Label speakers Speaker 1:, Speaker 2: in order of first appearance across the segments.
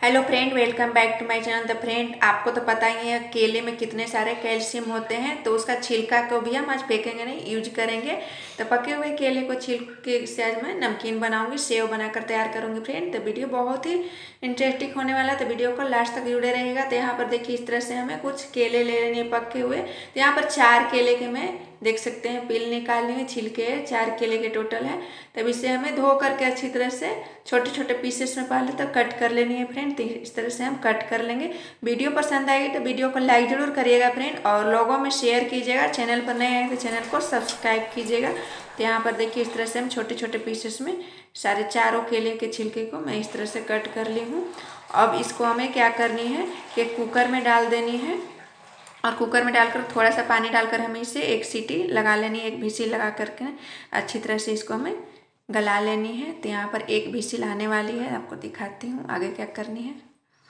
Speaker 1: Hello friend, welcome back to my channel. The friend, आपको तो पता ही है केले में कितने सारे कैल्शियम होते हैं, तो उसका छिलका को भी हम आज फेंकेंगे नहीं, यूज करेंगे। तो पके हुए केले को छिल के से आज मैं नमकीन बनाऊंगी, सेव बनाकर तैयार करूंगी फ्रेंड। तो वीडियो बहुत ही इंटरेस्टिंग होने वाला है, तो वीडियो को लास्ट तक जुड़े रहेगा। तो यहाँ पर देखिए इस तरह से हमें कुछ केले ले लेने पके हुए। तो यहाँ पर 4 केले के मैं देख सकते हैं पील निकालनी है, छिलके 4 केले के टोटल है। तब इसे हमें धो करके अच्छी तरह से छोटे छोटे पीसेस में पहले तो कट कर लेनी है फ्रेंड। तो इस तरह से हम कट कर लेंगे। वीडियो पसंद आएगी तो वीडियो को लाइक जरूर करिएगा फ्रेंड, और लोगों में शेयर कीजिएगा। चैनल पर नए आए तो चैनल को सब्सक्राइब कीजिएगा। तो यहाँ पर देखिए इस तरह से हम छोटे छोटे पीसेस में सारे चारों केले के छिलके को मैं इस तरह से कट कर ली हूँ। अब इसको हमें क्या करनी है कि कुकर में डाल देनी है, और कुकर में डालकर थोड़ा सा पानी डालकर हमें इसे एक सीटी लगा लेनी है, एक विसिल लगा करके अच्छी तरह से इसको हमें गला लेनी है। तो यहाँ पर एक विसिल आने वाली है, आपको दिखाती हूँ आगे क्या करनी है।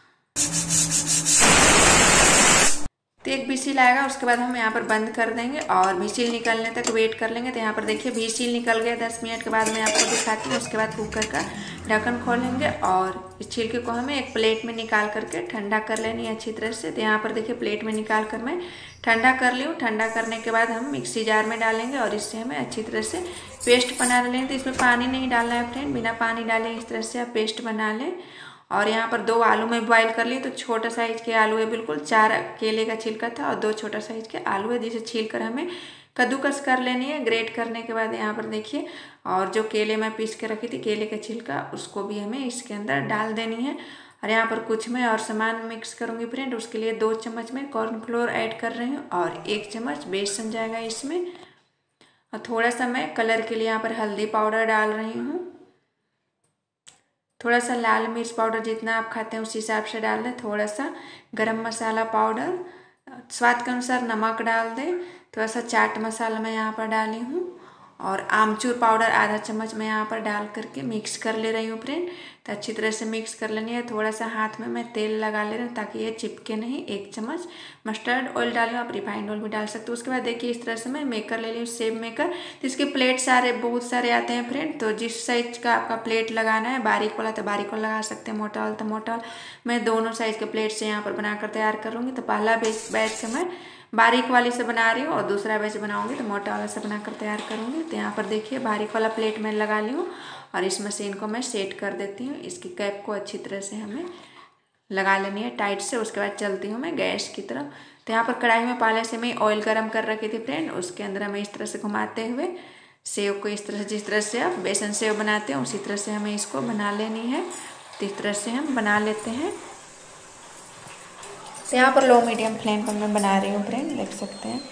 Speaker 1: तो एक विसिल आएगा, उसके बाद हम यहाँ पर बंद कर देंगे और विसिल निकलने तक वेट कर लेंगे। तो यहाँ पर देखिए विसिल निकल गया, 10 मिनट के बाद मैं आपको दिखाती हूँ। उसके बाद कुकर का ढक्कन खोलेंगे और इस छिलके को हमें एक प्लेट में निकाल करके ठंडा कर लेनी है अच्छी तरह से। तो यहाँ पर देखिए प्लेट में निकाल कर मैं ठंडा कर ली हूँ। ठंडा करने के बाद हम मिक्सी जार में डालेंगे और इससे हमें अच्छी तरह से पेस्ट बना लेंगे। तो इसमें पानी नहीं डालना है फ्रेंड, बिना पानी डाले इस तरह से आप पेस्ट बना लें। और यहाँ पर 2 आलू मैं बॉईल कर ली, तो छोटा साइज के आलू है, बिल्कुल 4 केले का छिलका था और 2 छोटा साइज के आलू है, जिसे छील कर हमें कद्दूकस कर लेनी है। ग्रेट करने के बाद यहाँ पर देखिए, और जो केले मैं पीस के रखी थी केले का छिलका, उसको भी हमें इसके अंदर डाल देनी है। और यहाँ पर कुछ मैं और सामान मिक्स करूँगी फ्रेंड। उसके लिए 2 चम्मच में कॉर्नफ्लोर ऐड कर रही हूँ और 1 चम्मच बेसन जाएगा इसमें। और थोड़ा सा मैं कलर के लिए यहाँ पर हल्दी पाउडर डाल रही हूँ। थोड़ा सा लाल मिर्च पाउडर, जितना आप खाते हैं उस हिसाब से डाल दें। थोड़ा सा गरम मसाला पाउडर, स्वाद के अनुसार नमक डाल दें। थोड़ा सा चाट मसाला मैं यहाँ पर डाली हूँ, और आमचूर पाउडर आधा चम्मच मैं यहाँ पर डाल करके मिक्स कर ले रही हूँ फ्रेंड। तो अच्छी तरह से मिक्स कर लेनी है। थोड़ा सा हाथ में मैं तेल लगा ले रही हूँ ताकि ये चिपके नहीं। 1 चम्मच मस्टर्ड ऑयल डाली हूँ, आप रिफाइंड ऑयल भी डाल सकते हो। उसके बाद देखिए इस तरह से मैं मेकर ले ली हूँ, सेब मेकर। तो इसके प्लेट सारे बहुत सारे आते हैं फ्रेंड, तो जिस साइज का आपका प्लेट लगाना है, बारीक वाला तो बारीक वाला लगा सकते हैं, मोटा वाला तो मोटा वाला। मैं दोनों साइज के प्लेट से यहाँ पर बनाकर तैयार करूँगी। तो पहला बैच से मैं बारीक वाली से बना रही हूँ और दूसरा बैच बनाऊंगी तो मोटा वाला से बनाकर तैयार करूँगी। तो यहाँ पर देखिए बारीक वाला प्लेट में लगा ली हूँ और इस मशीन को मैं सेट कर देती हूँ। इसकी कैप को अच्छी तरह से हमें लगा लेनी है टाइट से। उसके बाद चलती हूँ मैं गैस की तरफ। तो यहाँ पर कढ़ाई में पहले से मैं ऑयल गर्म कर रखी थी फ्रेंड, उसके अंदर हमें इस तरह से घुमाते हुए सेव को इस तरह से, जिस तरह से आप बेसन सेव बनाते हैं उसी तरह से हमें इसको बना लेनी है। तो इस तरह से हम बना लेते हैं। तो यहाँ पर लो मीडियम फ्लेम पर मैं बना रही हूँ फ्रेंड, देख सकते हैं।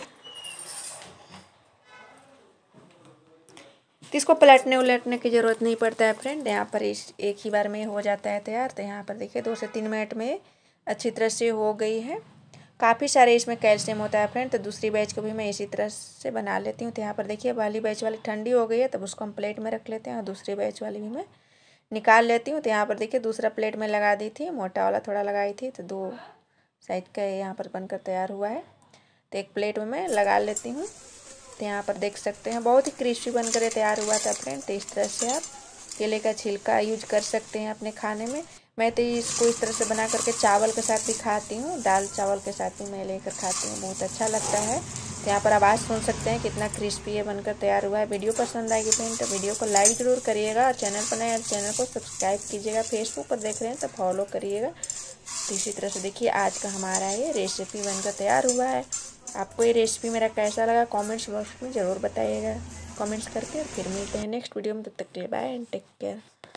Speaker 1: तो इसको पलटने उलटने की ज़रूरत नहीं पड़ता है फ्रेंड, यहाँ पर इस एक ही बार में हो जाता है तैयार। तो यहाँ पर देखिए 2 से 3 मिनट में अच्छी तरह से हो गई है। काफ़ी सारे इसमें कैल्शियम होता है फ्रेंड। तो दूसरी बैच को भी मैं इसी तरह से बना लेती हूँ। तो यहाँ पर देखिए वाली बैच वाली ठंडी हो गई है, तब उसको हम प्लेट में रख लेते हैं और दूसरी बैच वाली भी मैं निकाल लेती हूँ। तो यहाँ पर देखिए दूसरा प्लेट में लगा दी थी, मोटा वाला थोड़ा लगाई थी, तो 2 साइड का यहाँ पर बनकर तैयार हुआ है। तो एक प्लेट में मैं लगा लेती हूँ। तो यहाँ पर देख सकते हैं बहुत ही क्रिस्पी बनकर तैयार हुआ था फ्रेंड। तो इस तरह से आप केले का छिलका यूज कर सकते हैं अपने खाने में। मैं तो इसको इस तरह से बना करके चावल के साथ भी खाती हूँ, दाल चावल के साथ भी मैं लेकर खाती हूँ, बहुत अच्छा लगता है। तो यहाँ पर आवाज़ सुन सकते हैं कितना क्रिस्पी ये बनकर तैयार हुआ है। वीडियो पसंद आएगी फ्रेंड तो वीडियो को लाइक ज़रूर करिएगा, और चैनल पर नए चैनल को सब्सक्राइब कीजिएगा। फेसबुक पर देख रहे हैं तो फॉलो करिएगा। तो इसी तरह से देखिए आज का हमारा ये रेसिपी बनकर तैयार हुआ है। आपको ये रेसिपी मेरा कैसा लगा कमेंट्स बॉक्स में ज़रूर बताइएगा कमेंट्स करके। फिर मिलते हैं नेक्स्ट वीडियो में, तब तक के लिए बाय एंड टेक केयर।